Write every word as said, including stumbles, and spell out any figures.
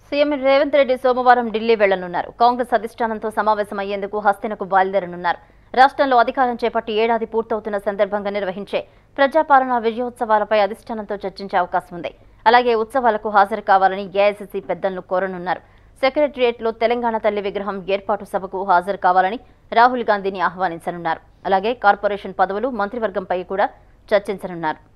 CM Revanth Reddy సోమవారం ఢిల్లీ వెళ్లనున్నారు. కాంగ్రెస్ అధిష్టానంతో సమావేశమయ్యేందుకు హస్తినకు బయలుదేరనున్నారు. రాష్ట్రంలో అధికారం చేపట్టి ఏడాది పూర్తవుతున్న సందర్భంగా నిర్వహించే ప్రజాపాలన విజయోత్సవాలపై అధిష్టానంతో చర్చించే అవకాశం ఉంది. అలాగే ఉత్సవాలకు హాజరు కావాలని ఏఐసీసీ పెద్దలను కోరనున్నారు. సెక్రటరియట్లో తెలంగాణ తల్లి విగ్రహం ఏర్పాటు సభకు హాజరు కావాలని రాహుల్ గాంధీని ఆహ్వానించనున్నారు. అలాగే కార్పొరేషన్ పదవులు, మంత్రివర్గంపై కూడా చర్చించనున్నారు.